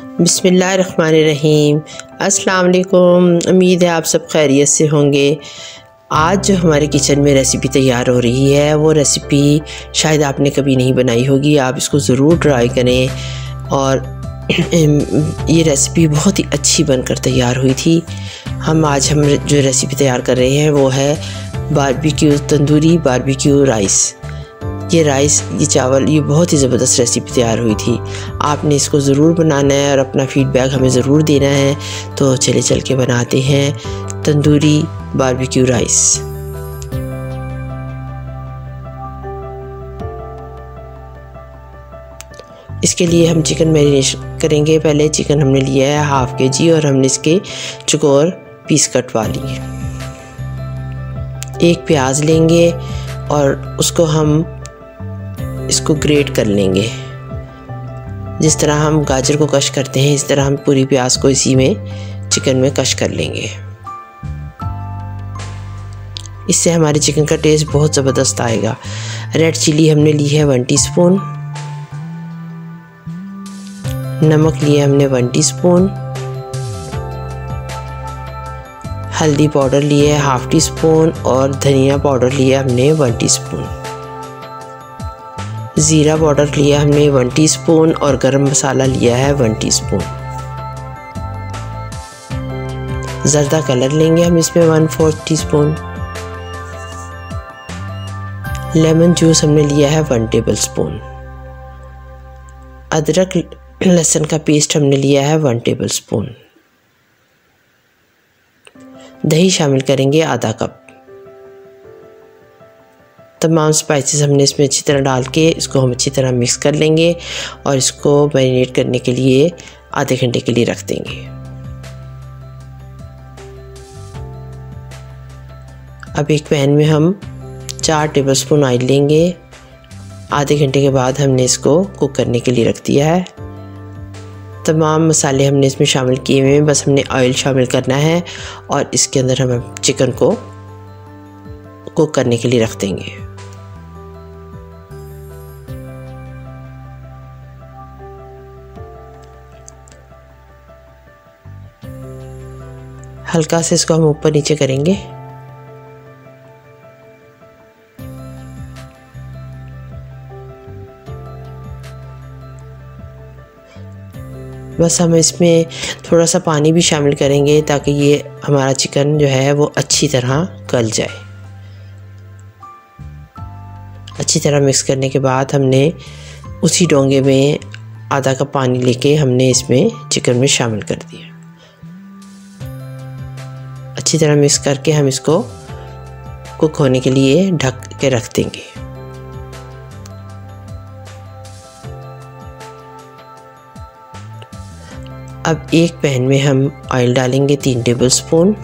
बिस्मिल्लाहिर्रहमानिर्रहीम। अस्सलाम वालेकुम। उम्मीद है आप सब खैरियत से होंगे। आज जो हमारे किचन में रेसिपी तैयार हो रही है वो रेसिपी शायद आपने कभी नहीं बनाई होगी। आप इसको ज़रूर ट्राई करें और ये रेसिपी बहुत ही अच्छी बनकर तैयार हुई थी। हम जो रेसिपी तैयार कर रहे हैं वो है बारबेक्यू तंदूरी बारबेक्यू राइस। ये चावल ये बहुत ही ज़बरदस्त रेसिपी तैयार हुई थी। आपने इसको ज़रूर बनाना है और अपना फ़ीडबैक हमें ज़रूर देना है। तो चल के बनाते हैं तंदूरी बारबेक्यू राइस। इसके लिए हम चिकन मैरिनेट करेंगे। पहले चिकन हमने लिया है हाफ़ kg और हमने इसके चौकोर पीस कटवा लिए। एक प्याज लेंगे और इसको ग्रेट कर लेंगे। जिस तरह हम गाजर को कश करते हैं इस तरह हम पूरी प्याज को इसी में चिकन में कश कर लेंगे। इससे हमारे चिकन का टेस्ट बहुत ज़बरदस्त आएगा। रेड चिली हमने ली है 1 टीस्पून। नमक लिया हमने 1 टीस्पून। हल्दी पाउडर लिया है हाफ़ टीस्पून और धनिया पाउडर लिया हमने 1 टीस्पून। ज़ीरा पाउडर लिया हमने 1 टीस्पून और गरम मसाला लिया है 1 टीस्पून। ज़र्दा कलर लेंगे हम इसमें 1/4 टीस्पून। लेमन जूस हमने लिया है 1 टेबलस्पून। अदरक लहसुन का पेस्ट हमने लिया है 1 टेबलस्पून। दही शामिल करेंगे आधा कप। तमाम स्पाइसेस हमने इसमें अच्छी तरह डाल के इसको हम अच्छी तरह मिक्स कर लेंगे और इसको मैरिनेट करने के लिए आधे घंटे के लिए रख देंगे। अब एक पैन में हम 4 टेबलस्पून ऑयल लेंगे। आधे घंटे के बाद हमने इसको कुक करने के लिए रख दिया है। तमाम मसाले हमने इसमें शामिल किए हुए हैं, बस हमने ऑयल शामिल करना है और इसके अंदर हम चिकन को कुक करने के लिए रख देंगे। हल्का से इसको हम ऊपर नीचे करेंगे। बस हम इसमें थोड़ा सा पानी भी शामिल करेंगे ताकि ये हमारा चिकन जो है वो अच्छी तरह गल जाए। अच्छी तरह मिक्स करने के बाद हमने उसी डोंगे में आधा कप पानी लेके हमने इसमें चिकन में शामिल कर दिया। अच्छी तरह मिक्स करके हम इसको कुक होने के लिए ढक के रख देंगे। अब एक पैन में हम ऑयल डालेंगे 3 टेबलस्पून।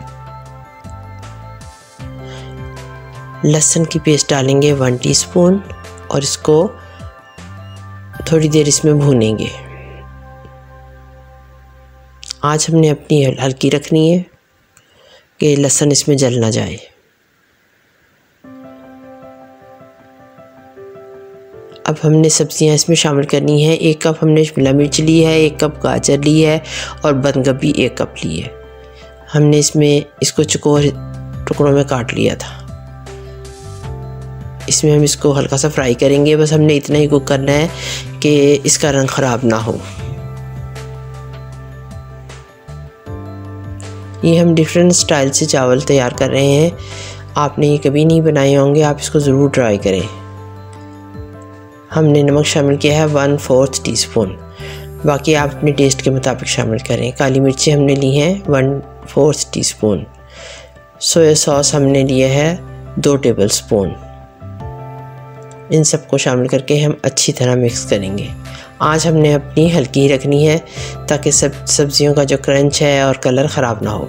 लहसुन की पेस्ट डालेंगे 1 टीस्पून और इसको थोड़ी देर इसमें भूनेंगे। आँच हमने अपनी हल्की रखनी है कि लहसुन इसमें जल ना जाए। अब हमने सब्जियां इसमें शामिल करनी है। 1 कप हमने शिमला मिर्च ली है, 1 कप गाजर ली है और बंद गोभी 1 कप ली है। हमने इसको चौकोर टुकड़ों में काट लिया था। इसमें हम इसको हल्का सा फ्राई करेंगे। बस हमने इतना ही कुक करना है कि इसका रंग ख़राब ना हो। ये हम डिफरेंट स्टाइल से चावल तैयार कर रहे हैं। आपने ये कभी नहीं बनाए होंगे, आप इसको ज़रूर ट्राई करें। हमने नमक शामिल किया है 1/4 टीस्पून। बाकी आप अपने टेस्ट के मुताबिक शामिल करें। काली मिर्ची हमने ली हैं 1/4 टीस्पून। सोया सॉस हमने लिया है 2 टेबलस्पून। इन सबको शामिल करके हम अच्छी तरह मिक्स करेंगे। आँच हमने अपनी हल्की ही रखनी है ताकि सब्जियों का जो क्रंच है और कलर ख़राब ना हो।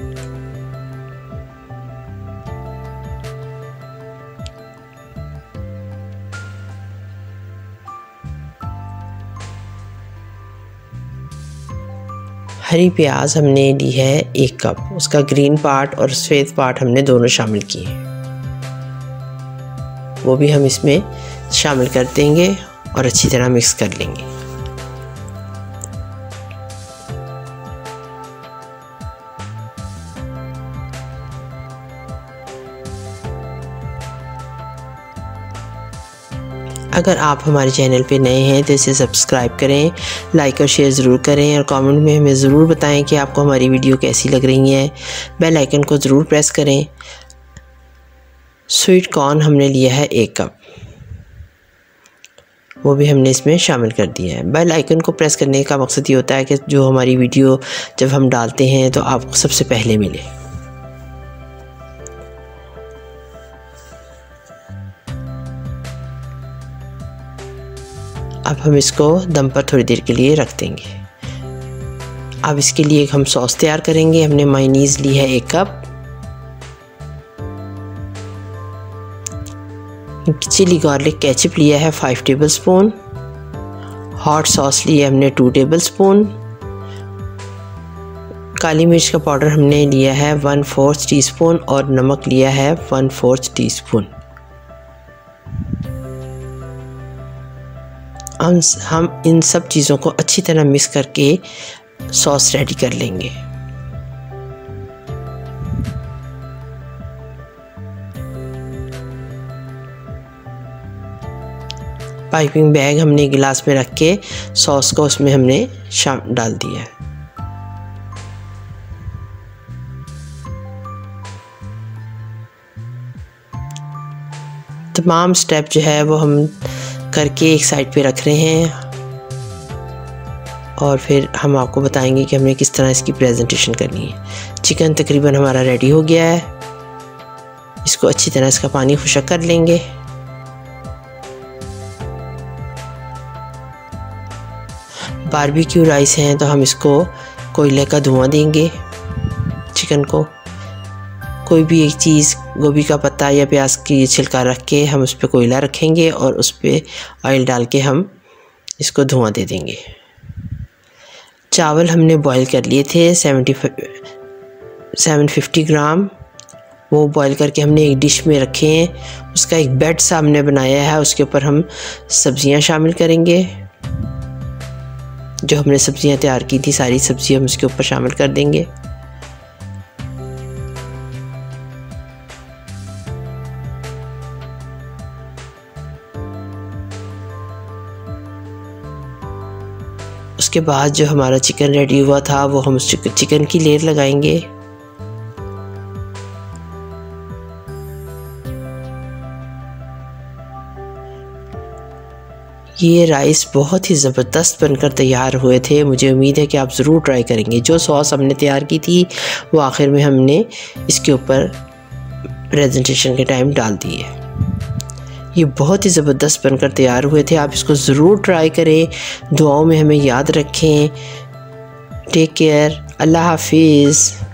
हरी प्याज हमने ली है 1 कप। उसका ग्रीन पार्ट और सफ़ेद पार्ट हमने दोनों शामिल किए, वो भी हम इसमें शामिल कर देंगे और अच्छी तरह मिक्स कर लेंगे। अगर आप हमारे चैनल पे नए हैं तो इसे सब्सक्राइब करें, लाइक और शेयर ज़रूर करें और कमेंट में हमें ज़रूर बताएं कि आपको हमारी वीडियो कैसी लग रही है। बेल आइकन को ज़रूर प्रेस करें। स्वीट कॉर्न हमने लिया है 1 कप, वो भी हमने इसमें शामिल कर दिया है। बेल आइकन को प्रेस करने का मकसद ये होता है कि जो हमारी वीडियो जब हम डालते हैं तो आपको सबसे पहले मिले। अब हम इसको दम पर थोड़ी देर के लिए रख देंगे। अब इसके लिए हम सॉस तैयार करेंगे। हमने मायोनीज़ ली है 1 कप, चिली गार्लिक केचप लिया है 5 टेबलस्पून, हॉट सॉस लिया हमने 2 टेबलस्पून, काली मिर्च का पाउडर हमने लिया है 1/4 टीस्पून और नमक लिया है 1/4 टीस्पून। हम इन सब चीज़ों को अच्छी तरह मिक्स करके सॉस रेडी कर लेंगे। पाइपिंग बैग हमने गिलास में रख के सॉस को उसमें हमने डाल दिया है। तमाम स्टेप जो है वो हम करके एक साइड पे रख रहे हैं और फिर हम आपको बताएंगे कि हमने किस तरह इसकी प्रेजेंटेशन करनी है। चिकन तकरीबन हमारा रेडी हो गया है। इसको अच्छी तरह इसका पानी खुश्क कर लेंगे। बारबेक्यू राइस हैं तो हम इसको कोयले का धुआं देंगे। चिकन को कोई भी एक चीज़, गोभी का पत्ता या प्याज की छिलका रख के हम उस पर कोयला रखेंगे और उस पर ऑयल डाल के हम इसको धुआं दे देंगे। चावल हमने बॉईल कर लिए थे 750 ग्राम, वो बॉईल करके हमने एक डिश में रखे हैं। उसका एक बेड सा हमने बनाया है, उसके ऊपर हम सब्ज़ियां शामिल करेंगे। जो हमने सब्ज़ियां तैयार की थी सारी सब्ज़ियां हम उसके ऊपर शामिल कर देंगे। उसके बाद जो हमारा चिकन रेडी हुआ था वो हम उस चिकन की लेयर लगाएंगे। ये राइस बहुत ही ज़बरदस्त बनकर तैयार हुए थे। मुझे उम्मीद है कि आप ज़रूर ट्राई करेंगे। जो सॉस हमने तैयार की थी वो आखिर में हमने इसके ऊपर प्रेजेंटेशन के टाइम डाल दी है। ये बहुत ही ज़बरदस्त बनकर तैयार हुए थे। आप इसको ज़रूर ट्राई करें। दुआओं में हमें याद रखें। Take care. अल्लाह हाफिज़।